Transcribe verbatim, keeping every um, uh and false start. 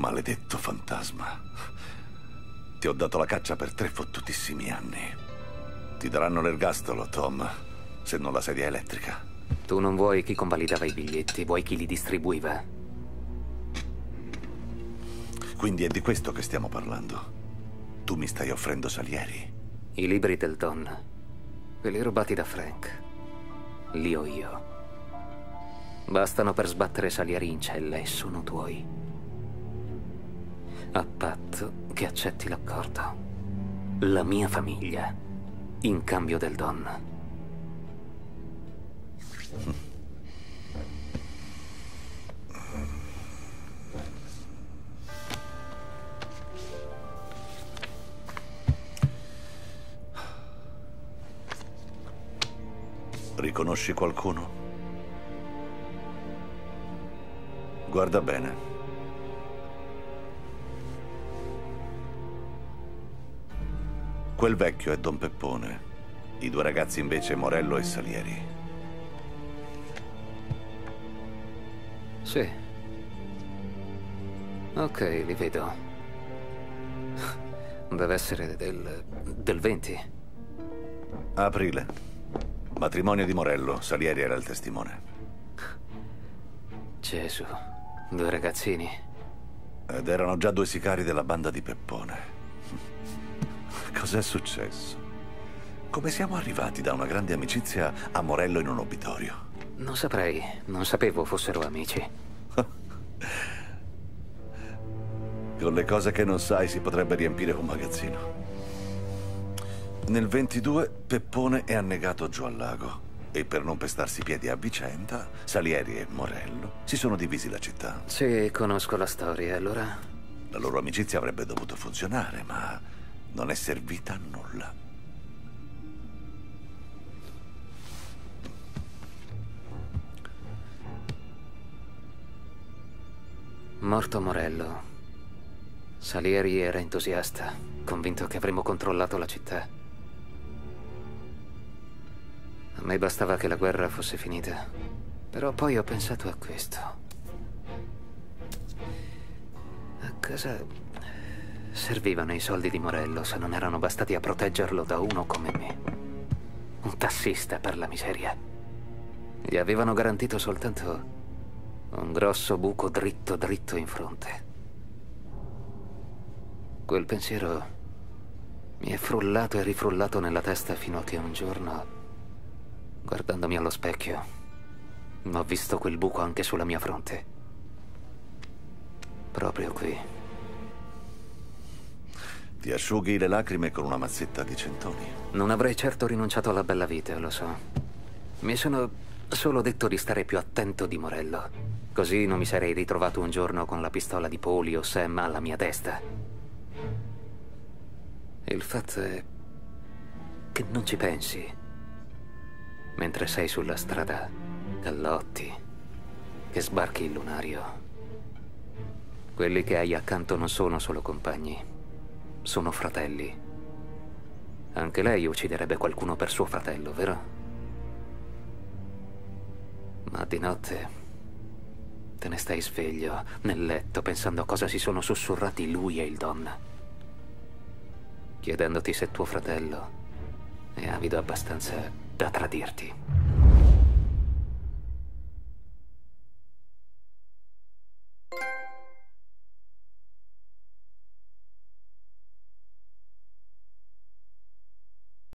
Maledetto fantasma. Ti ho dato la caccia per tre fottutissimi anni. Ti daranno l'ergastolo, Tom, se non la sedia elettrica. Tu non vuoi chi convalidava i biglietti, vuoi chi li distribuiva. Quindi è di questo che stiamo parlando. Tu mi stai offrendo Salieri. I libri del Don, quelli rubati da Frank, li ho io. Bastano per sbattere Salieri in cella e sono tuoi. A patto che accetti l'accordo. La mia famiglia, in cambio del Don. Riconosci qualcuno? Guarda bene. Quel vecchio è Don Peppone. I due ragazzi invece Morello e Salieri. Sì. Ok, li vedo. Deve essere del... del venti. Aprile. Matrimonio di Morello. Salieri era il testimone. Gesù. Due ragazzini. Ed erano già due sicari della banda di Peppone. Cos'è successo? Come siamo arrivati da una grande amicizia a Morello in un obitorio? Non saprei. Non sapevo fossero amici. Con le cose che non sai si potrebbe riempire un magazzino. Nel ventidue Peppone è annegato giù al lago e per non pestarsi i piedi a vicenda, Salieri e Morello si sono divisi la città. Sì, conosco la storia, allora... La loro amicizia avrebbe dovuto funzionare, ma non è servita a nulla. Morto Morello, Salieri era entusiasta, convinto che avremmo controllato la città. A me bastava che la guerra fosse finita, però poi ho pensato a questo. A cosa servivano i soldi di Morello se non erano bastati a proteggerlo da uno come me? Un tassista, per la miseria. Gli avevano garantito soltanto un grosso buco dritto dritto in fronte. Quel pensiero mi è frullato e rifrullato nella testa fino a che un giorno, guardandomi allo specchio, ho visto quel buco anche sulla mia fronte. Proprio qui. Ti asciughi le lacrime con una mazzetta di centoni. Non avrei certo rinunciato alla bella vita, lo so. Mi sono solo detto di stare più attento di Morello. Così non mi sarei ritrovato un giorno con la pistola di Poli o Sam alla mia testa. Il fatto è che non ci pensi. Mentre sei sulla strada, gallotti, che sbarchi il lunario. Quelli che hai accanto non sono solo compagni, sono fratelli. Anche lei ucciderebbe qualcuno per suo fratello, vero? Ma di notte te ne stai sveglio, nel letto, pensando a cosa si sono sussurrati lui e il Don. Chiedendoti se tuo fratello è avido abbastanza da tradirti.